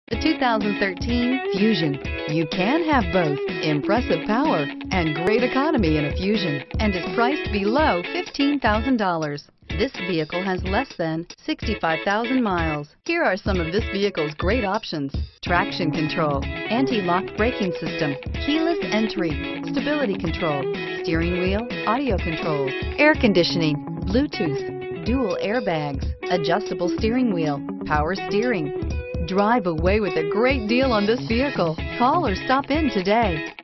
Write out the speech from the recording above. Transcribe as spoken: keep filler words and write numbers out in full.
The two thousand thirteen Fusion. You can have both impressive power and great economy in a Fusion, and is priced below fifteen thousand dollars. This vehicle has less than sixty-five thousand miles. Here are some of this vehicle's great options: traction control, anti-lock braking system, keyless entry, stability control, steering wheel audio controls, air conditioning, Bluetooth, dual airbags, adjustable steering wheel, power steering. Drive away with a great deal on this vehicle. Call or stop in today.